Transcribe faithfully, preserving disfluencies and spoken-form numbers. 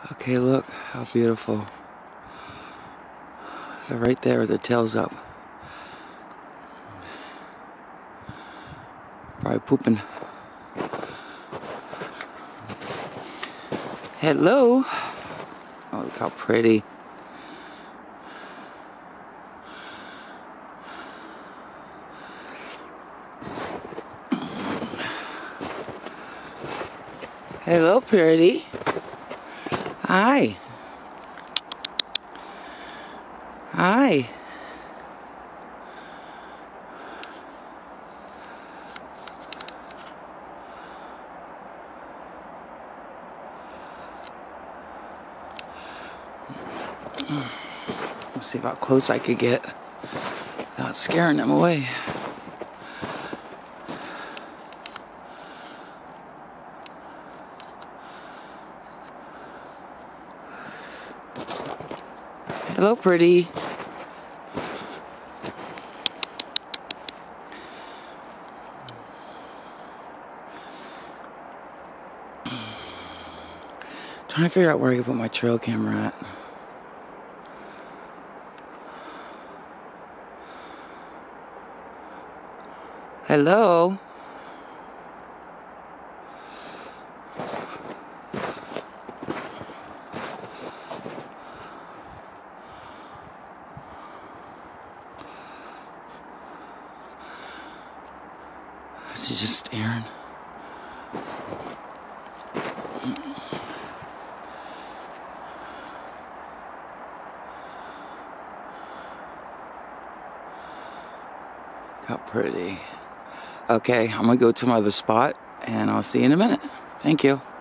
Okay, look how beautiful. They're right there with their tails up. Probably pooping. Hello. Oh, look how pretty. Hello, pretty. Hi. Hi. Let's see how close I could get without scaring them away. Hello, pretty. Trying to figure out where I can put my trail camera at. Hello. She's just staring. How pretty. Okay, I'm gonna go to my other spot and I'll see you in a minute. Thank you.